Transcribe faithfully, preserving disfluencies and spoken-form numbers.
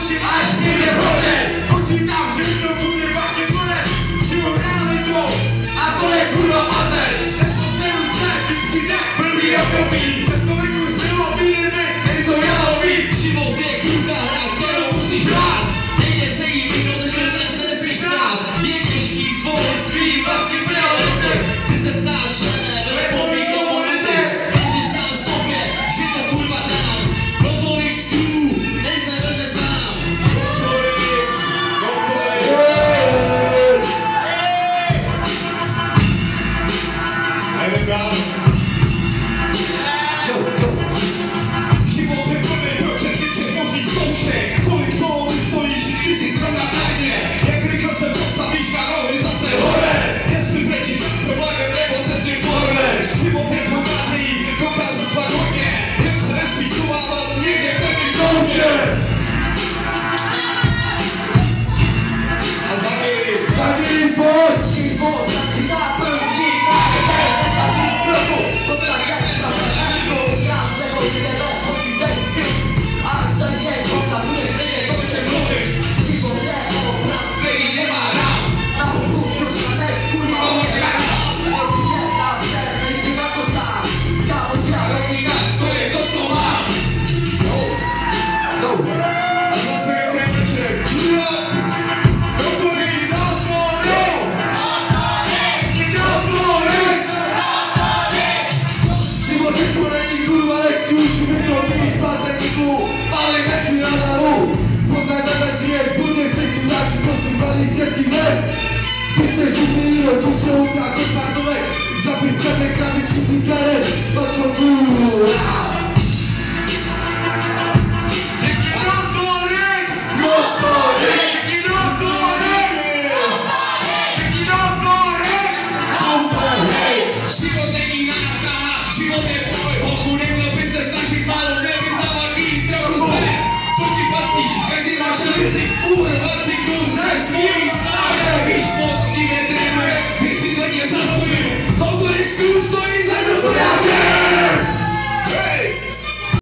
się aż nie wychodzę. Poczytam, że to będzie właśnie tyle. Siłą rany to, a to jak kurwa mazel. Też to seru znak, jest świeciak, blbi okopi. Tak to już było, pilny, ej co ja robi. Siwą gdzie kurka, którą musisz grać. Nie se i mimo, że się ten sens myślał. Jedziesz i zwolę swój własny priorytet. Ty se znać ścianę, repowi komunity. Wierzysz sam sobie, że to kurwa tam. Gotowy z kół, ten se będzie sam. Siłą wypływy, proszę życie mogli skończyć. Twoich połowy stoisz, ty się strona tajnie. Jak rykosem postawić walory za se chore. Jest wyplecić problemem, nebo ze swym pornem. Siłą wypływy i pokażę wagonie. Jak se lespić słowa, nigdzie w takim kącie. A za nim, za nim bądź! I bądź, taki napełni, napełni, napełni, Rodzice upracą bardzo lek. Zapiękane krawiczki cygarek. Patrzą góra.